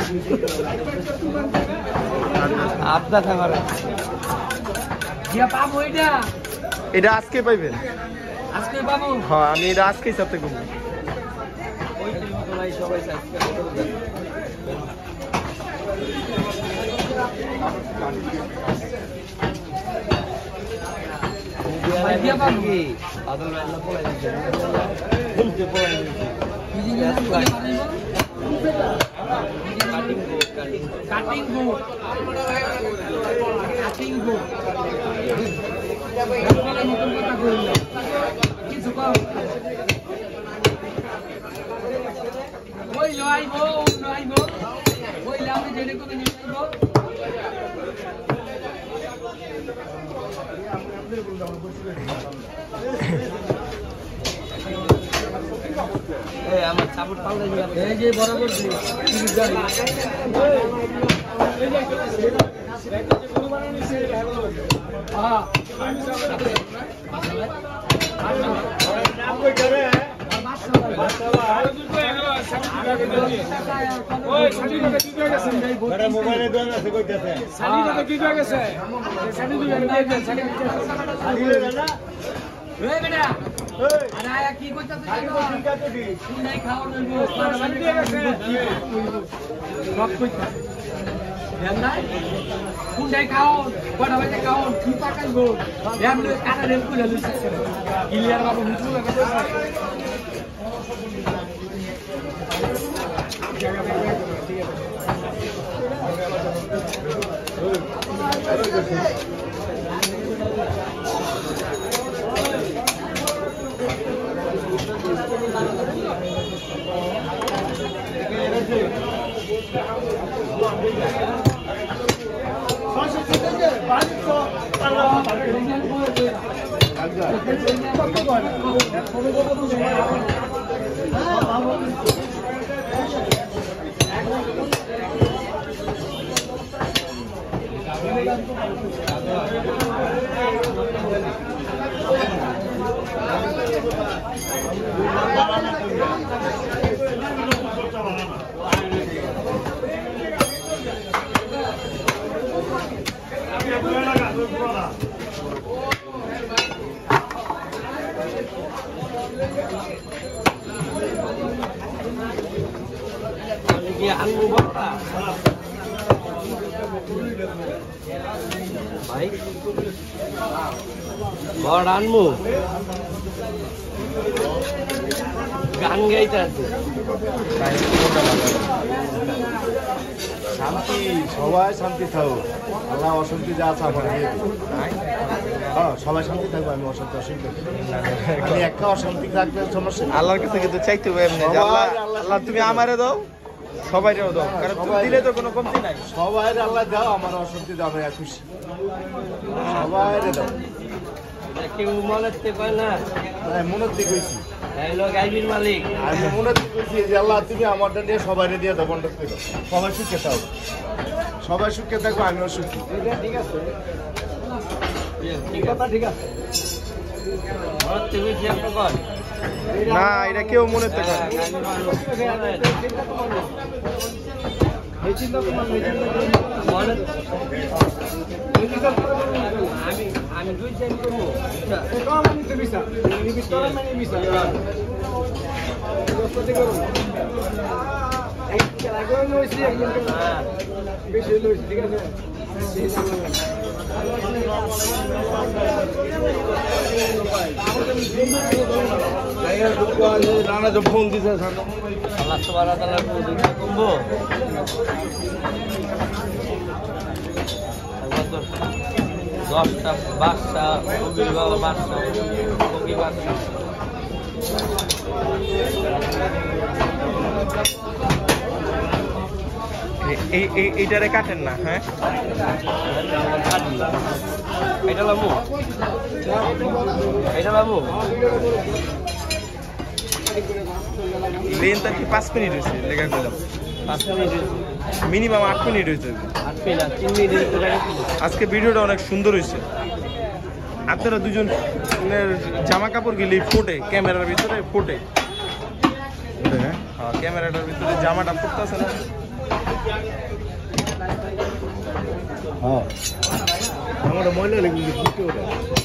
আপনার খাবার পাবো এটা আজকে পাইবেন আজকে পাবো হ্যাঁ আমি এটা আজকেই সাথে করবো সবাই ওই লইবো ওই লামে জেনে করে নিয়ে যাইবো এই আমার সাপোর্ট পাল্লাই দিবা এই যে বরাবর টিকিট গাড়ি এই যে গরু বানানি সে হ্যাঁ নাম কই করে মোবাইলে দেন আছে কইতেছে সালিটা কি হয়ে গেছে সালি দুই দেন সালি না ওই বেটা আরে আয়া কি কইতাছ ঠিক আছে দি নাই খাওয়ার দেব সালি দিয়ে গেছে সব কইতাছ দেন নাই কুন্ডাই খাও বড় ভাই খাও কি পাকাইবো এমনি কাটা রেল কইলা লইছে ক্লিয়ার বাবু মুছু লাগাছে আনমু গান গাইতে আছে শান্তি সবাই শান্তি থাকো আল্লাহ অশান্তি যা আছে আমার হ্যাঁ সবাই শান্তি থাকবো আমি অশান্তি আমি একটা অশান্তি থাকলে সমস্যা আল্লাহর কাছে কিন্তু চাইতে হবে এমনি আল্লাহ তুমি আমারে দাও সবাই দাও কারণ তুমি দিলে তো কোনো কমতি নাই সবাই আল্লাহ দাও আমার অশান্তি দাও আমি খুশি সবাই দাও কেউ মনে পায় না মনের দিকে কইছি গাইবির মালিক আমি মনের দিকে কইছি যে আল্লাহ তুমি আমারটা নিয়ে সবাই দিয়ে দাও বন্ধ করে দাও সবাই সুখে থাকো সবাই সুখে থাকো আমিও সুখী ঠিক আছে ঠিক আছে তুমি না এটা কেউ মনে থাকে আমি দুই চেঞ্জ করবো বেশি ঠিক আছে নানা যে ফোন দিছে কমবো 10টা 12টা কবির বাবা 12টা কবি 12টা এইটারে কাটেন না হ্যাঁ এটা লামু লেনটা কি 5 মিনিট হয়েছে লেখা করলাম 5 মিনিট মিনিমাম 8 মিনিট হয়েছে 8 মিনিট 3 মিনিট আজকে ভিডিওটা অনেক সুন্দর হয়েছে আপনারা দুজন জামা কাপড় গেলে ফোটে ক্যামেরার ভিতরে ফোটে হ্যাঁ ক্যামেরাটার ভিতরে জামাটা ফুটতেছে না হ্যাঁ আমার ময়লা লেগে গেছে ওটা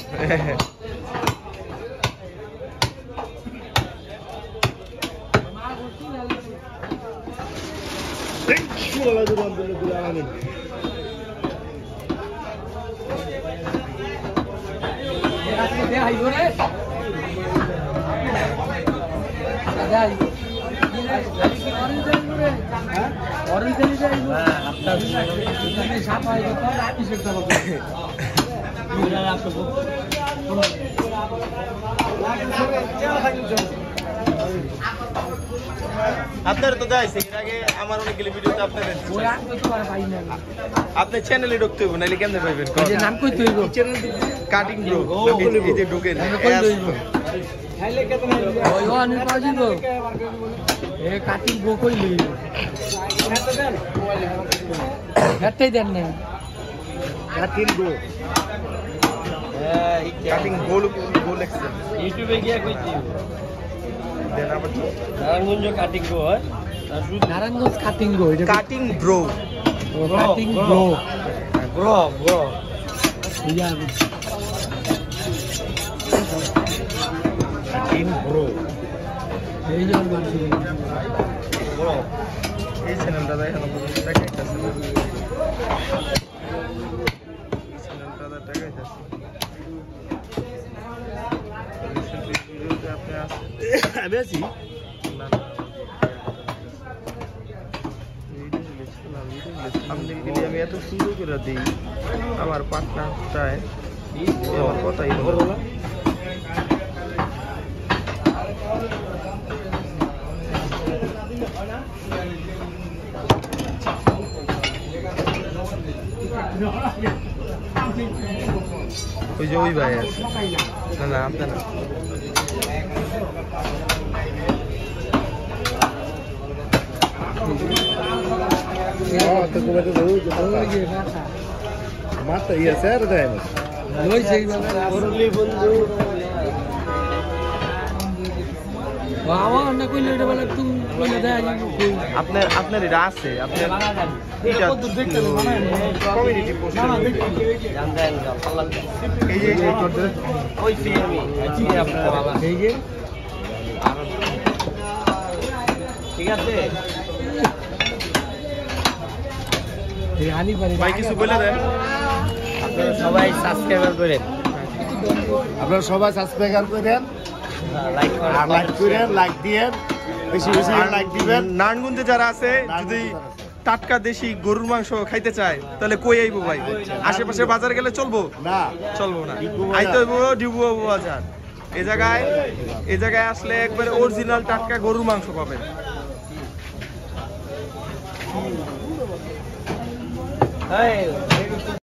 আপনার তো যাইছে এর আগে আমার অনেকগুলো ভিডিওতে আপনাদের আপনি চ্যানেলে ঢুকতে হবে নাহলে কেমনে পাইবেন নাম কই তুইব চ্যানেল কাটিং ব্রো এই যে ঢুকেন খাইলে কত ওই অনিল পাজিব এ কাটিং ব্রো কইলি হেটাই দেন না কাটিং ব্রো কাটিং গোল এক্সেল ইউটিউবে গিয়া কইছি দেন আবার নারায়ণগঞ্জ কাটিং ব্রো হয় নারায়ণগঞ্জ কাটিং ব্রো এটা cutting bro cutting bro bro ইয়া কাটিং ব্রো এই যে ব্রো এই চ্যানেলটা দেখেন দেখাইতেছে চ্যানেলটা দেখাইতেছে আমি আছি আমি এত সুন্দর করে দিই আমার পার্টনারটায় আমার কথাই বলো না ওই যে ওই ভাই আছে না আপনার না mata iya saya ada ini. Loi sih orli bolu. Bawa na koi lede bala tu koi lede aja. আপনার এটা আছে আপনার এটা কমিউনিটি পোস্ট জানেন এই যে ওই সিএমই আছে আপনার বাবা এই যে ঠিক আছে ভাই কিছু বলে দেন আপনারা সবাই সাবস্ক্রাইব করেন আপনারা সবাই সাবস্ক্রাইব করেন লাইক করেন লাইক দিবেন বেশি বেশি লাইক দিবেন নারায়ণগঞ্জে যারা আছে যদি টাটকা দেশি গরুর মাংস খাইতে চায় তাহলে কই আইবো ভাই আশেপাশে বাজার গেলে চলবো না চলবো না আইতে হইবো ডিবুয়া বাজার এই জায়গায় আসলে একবারে অরিজিনাল টাটকা গরুর মাংস পাবেন Hey,